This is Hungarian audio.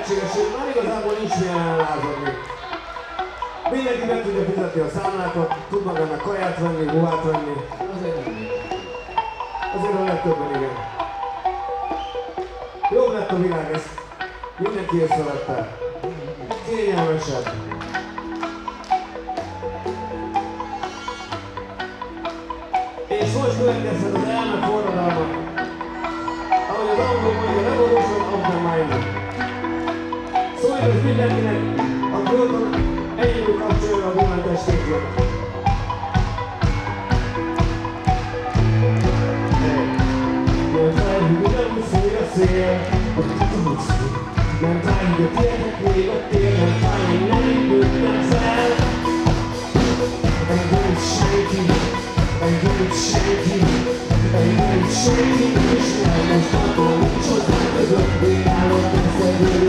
nevetségesség, már igazából nincs milyen ellázadni. Mindenki meg tudja fizetni a számlákat, tud magának kaját venni, ruhát venni. Azért nem. Azért a legtöbben igen. Jobb lett a világ, ezt mindenki észrevette. Kényelmesebb. És most következhet az elme forradalma. Ahogy az angol mondja, Revolution of the Mind. Szóljon ez mindenkinek, a Költon egyedül kapcsolja a Dunán testéklet. Nem várjuk, nem fúj a szél, hogy tudsz. Nem várjuk, a térnek még a tél, nem várjuk, nem indultam fel. Engem senki, engem senki, engem senki, és nem most attól nincs hozzá között, hogy állott a szegő.